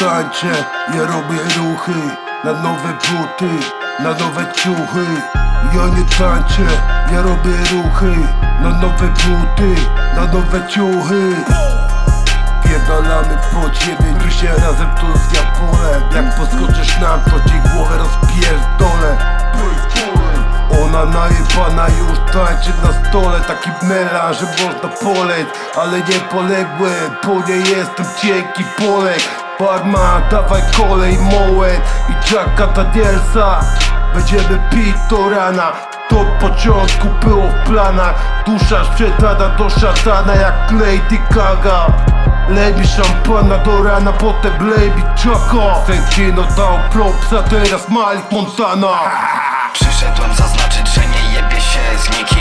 tańczę, ja robię ruchy na nowe buty, na nowe ciuchy. Ja nie tańczę, ja robię ruchy na nowe buty, na nowe ciuchy. Pierdolamy po ciebie, gryzie razem tu z Japolem. Jak podskoczysz nam, to ci głowę rozpierdolę. Ona najebana już tańczy na stole. Taki melanż, że można poleć, ale nie poległem. Po niej jestem cienki Polek. Barman, dawaj kolej, mołet i Jacka Danielsa. Będziemy pić do rana, to od początku było w planach. Dusza sprzedana do szatana jak Lady Gaga. Lej mi szampana do rana, potem lej mi Jacka. Sędzino dał propsa, teraz Malik Montana. Przyszedłem zaznaczyć, że nie jebie się z nikim.